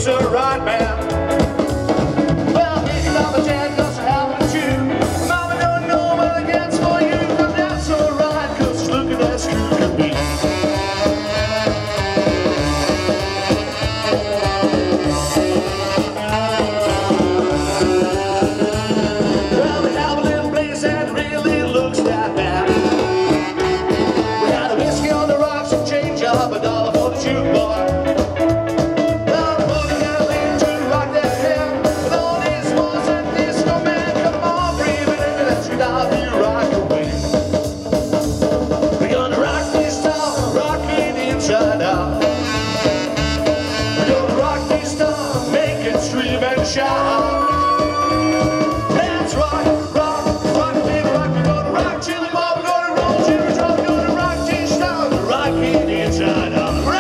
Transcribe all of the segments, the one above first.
he's the right man. Well, he's not a dad, cause I haven't you. Mama don't know what I gets for you, but that's alright, cause look at that screw can be. Well, we have a little place that really looks that bad. We had a whiskey on the rocks and change up $1 for the jukebox. Shout. That's right, rock, baby, rock. We're gonna rock till the mob, we're gonna roll till the drum, we're gonna rock till start rocking inside of the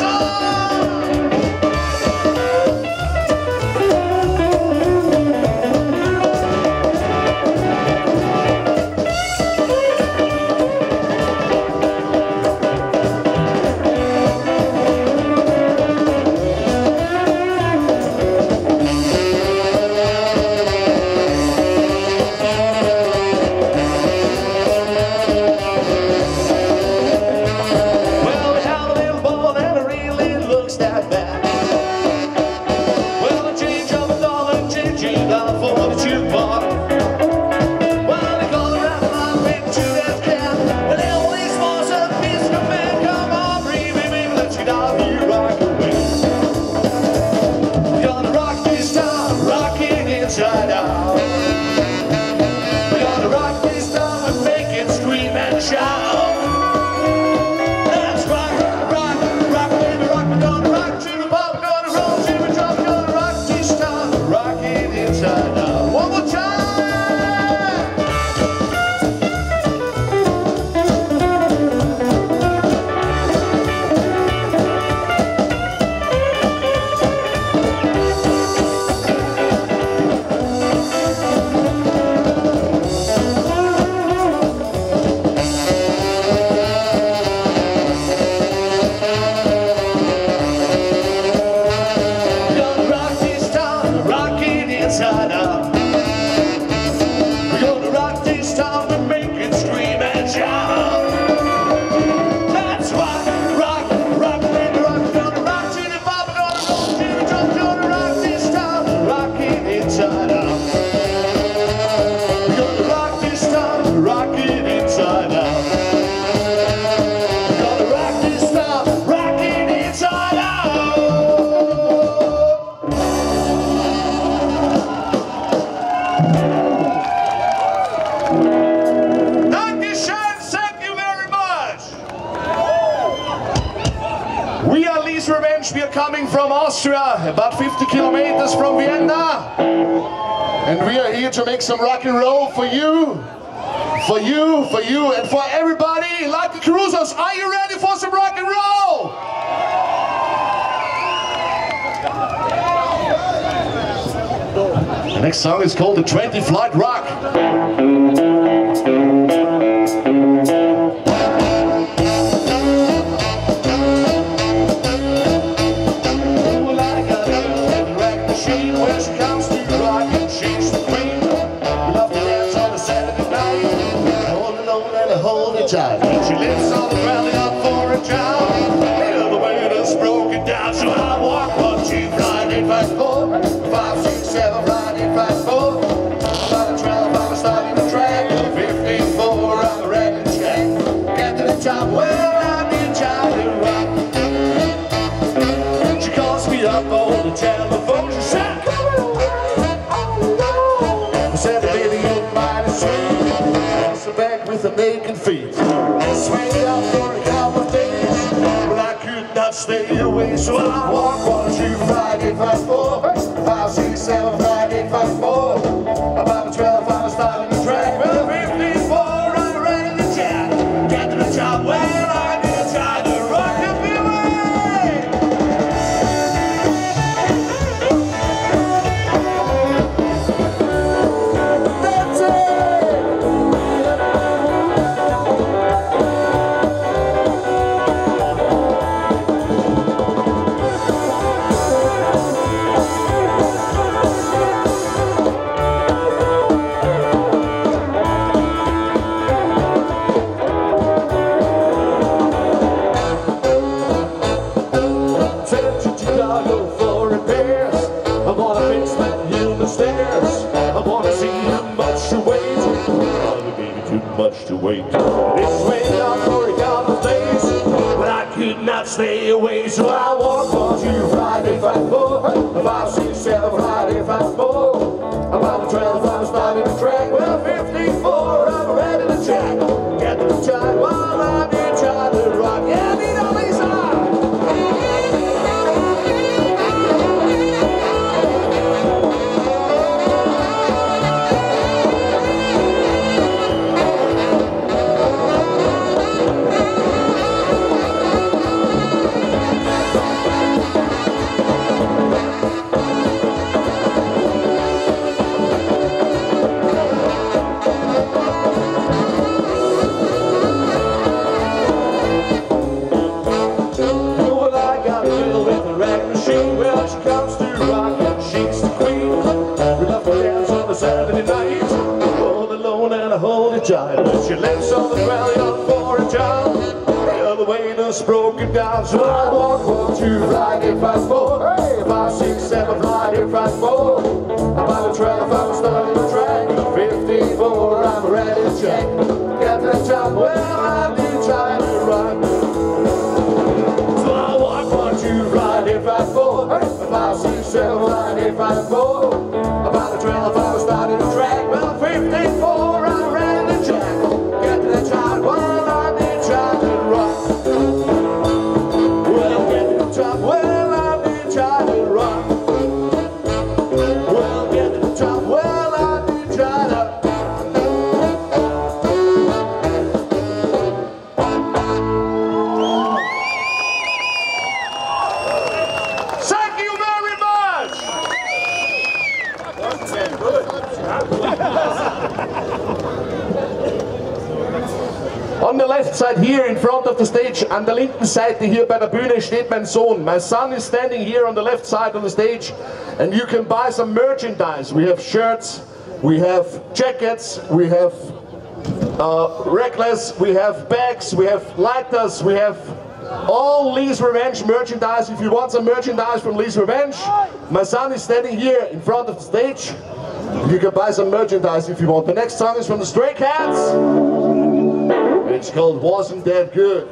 inside out. We're gonna rock this town and make it scream and shout. That's right, rock, baby, rock. We're gonna rock to the pop, we're gonna roll to the drum, we're gonna rock this town, rock it inside out. One more time. Inside out. We're gonna rock this town and make it scream and shout. That's right, rock, baby, rock. We're gonna rock to the pop, we're gonna roll to the drum, we're gonna rock this town, rock it inside out. We're gonna rock this town, rock it inside out. We're gonna rock this town, rock it inside out. We are Lee's Revenge. We are coming from Austria, about 50 kilometers from Vienna. And we are here to make some rock and roll for you, and for everybody. Like the Cruisers, are you ready for some rock and roll? The next song is called the 20 Flight Rock. She lives on the valley up for a job. The waiter's broken down, so I walk 1, 2, 5, 8, 5, 4, 5, 6, 7, 5, 8, 5, 4. About 12, I'm starting the track. 15, 4, I'm ready to check. Get to the top, well, I'm in charge of rock. She calls me up on the telephone. She said, I said, baby, you're mighty sweet. That's the back with the naked feet. Swing out for a couple of days, but I could not stay away, so I walk 1, 2, 5, 8, 5, 4, 5, 6, 7, 5, 8, 5, 4. About 12, I'm starting the track. Well, 15, 4, I'm ready to chat. Get to the top, well, I'm gonna try to rock the That's it. wait. This went on for a couple of days, but I could not stay away, so I walked on to Friday, 5, 4, 5, 6, 7, Friday, 5, 4. About the 12, I was starting to track. Well, 54, I'm ready to jack. Get to the time while I'm here trying to rock. Yeah, need all these but she lives on the valley on forage out. The other way just broken down, so I walk 1, 2, Friday, 5, 4, 5, 6, 7, Friday, 5, 4. About the 12, I'm starting to track. 54, I'm ready to check. Get to the top, well, I'm new trying to rock. So I walk 1, 2, Friday, 5, 4, 5, 6, 7, Friday, 5, 4. About the 12, I'm starting to track. Well, 54, I'm ready to check. Get to the top, well, I'm new trying to rock. Well, get to the top, well, I'm new trying to rock. Well, get to the top, well, I'm new trying to. Thank you very much! On the left side here in front of the stage, an der linken Seite hier bei der Bühne steht mein Sohn. My son is standing here on the left side of the stage, and you can buy some merchandise. We have shirts, we have jackets, we have necklaces, we have bags, we have lighters, we have all Lee's Revenge merchandise. If you want some merchandise from Lee's Revenge, my son is standing here in front of the stage. You can buy some merchandise if you want. The next song is from the Stray Cats. It's called Wasn't That Good.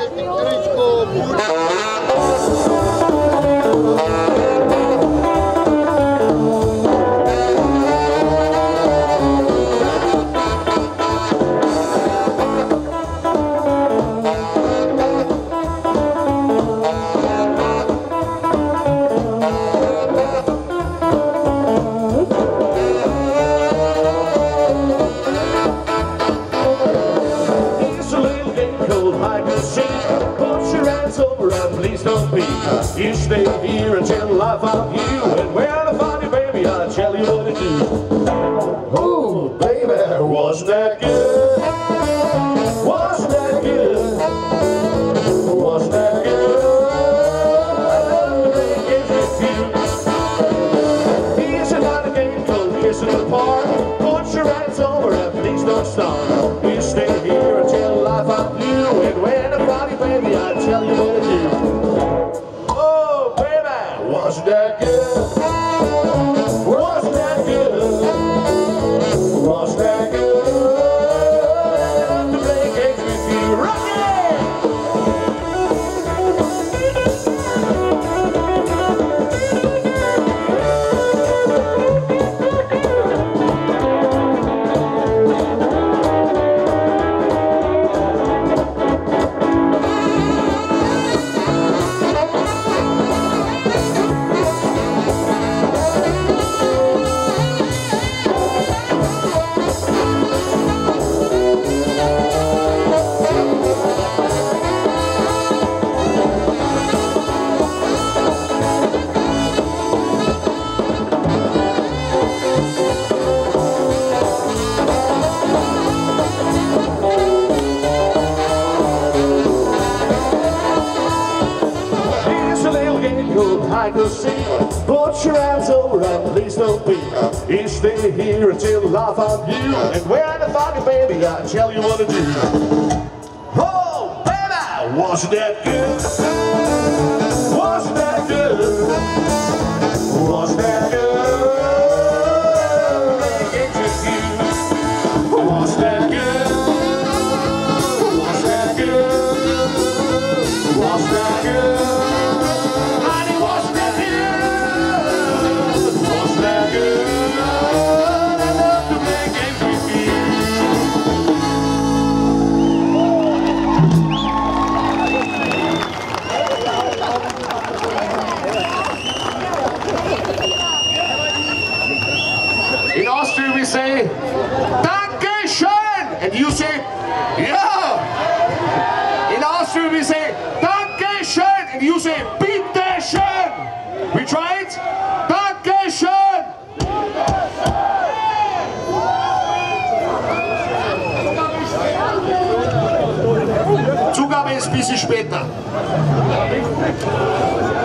You stay here until I find you, and when I find you, baby, I'll tell you what to do. Oh, baby, wasn't that good? Wasn't that good? Wasn't that good? I love to play games with you. Here's another game called Kissing the Park. Put your hands over and please don't stop. You stay here until I find you, and when I find you, baby, I'll tell you what to do. Wasn't that good? Wasn't that good? Wasn't that good? I love to play games with you. Rock hide and seek. Put your hands over and please don't be. You stay here until I find you, and when I find you, baby, I'll tell you what to do. Oh, baby, wasn't that good? Wasn't that good? Wasn't that good? Wasn't that good? say, Dankeschön. And you say, yeah. In Austria we say, Dankeschön. And you say, Bitteschön. We try it? Dankeschön. Zugabe ist ein bisschen später.